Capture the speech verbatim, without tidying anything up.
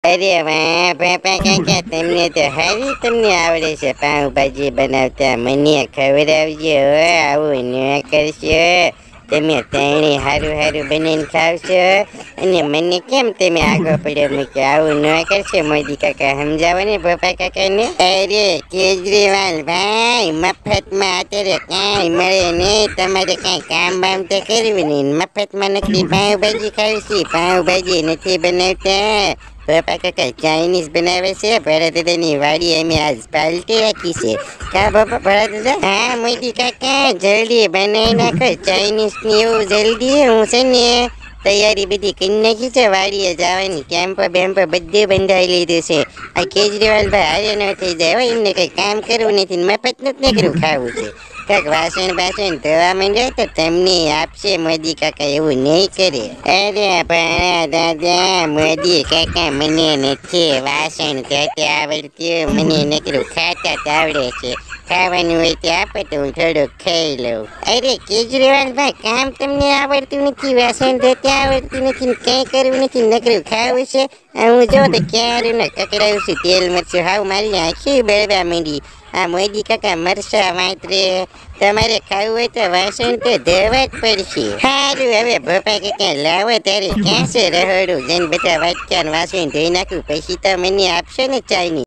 અરે વાહ પાપા કાકા, તમને તો હારી તમને આવડે છે પાઉંભાજી બનાવતા. મને ખવડાવજો હો, આવું ન કરશો. તમે ત્રણેય હારું હારું બનાવીને ખાવશો અને મને કેમ તમે આગળ પડ્યો મૂક્યો? આવું ન કરશો મોદી કાકા, સમજાવો ને પપ્પા કાકાને. અરે કેજરીવાલ ભાઈ, મફતમાં અત્યારે કાંઈ મળે નહીં. તમારે કાંઈ કામ બામ તો કરવું નહીં, મફતમાં નકરી પાઉંભાજી ખાવી છે. પાઉંભાજી નથી બનાવતા પપ્પા કાકા, ચાઇનીઝ બનાવે છે. ભરત દાદાની વાડી અમે આજ પાલટી રાખી છે. કા બાપા ભરત દાદા? હા મોદી કાકા, જલ્દી બનાવી નાખો ચાઇનીઝ ની, એવું જલ્દી. હું છે ને તૈયારી બધી કરી નાખી છે વાડીએ જવાની. કેમ્પ બેમ્પ બધે બંધાઈ લીધું છે. આ કેજરીવાલ ભાઈ હારે ન થઈ જાય. એમને કઈ કામ કરવું નથી, મફત નથી નીકળ્યું ખાવું છે. કાંઈક વાસણ બાસણ ધોવા માંડ્યા તો તમને આપશે મોદી કાકા, એવું નહીં કરે. અરે પણ દાદા, મોદી કાકા મને નથી વાસણ ધોતા આવડતું, મને નકરું ખાતા જ આવડે છે. ખાવાનું હોય તો આપે તો હું થોડુંક ખાઈ લઉં. અરે કેજરીવાલ ભાઈ, કામ તમને આવડતું નથી, વાસણ ધોતા આવડતું નથી, ને કઈ કરવું નથી, નકરું ખાવું છે. હું જો તો ક્યારું ને કકડાવું છું તેલ મરચું, હાવ મારી આંખી બળવા માંડી. આ મોદી કાકા મરસા વાંતરે. તમારે ખાવું હોય તો વાસણ તો ધોવા જ પડશે. સારું, હવે પપ્પા કાકા લાવો તારે ક્યાં છે રહોડું, જઈને બધા વાટકા વાસણ ધોઈ નાખું, પછી તો મને આપશો ને ચાઇનીઝ.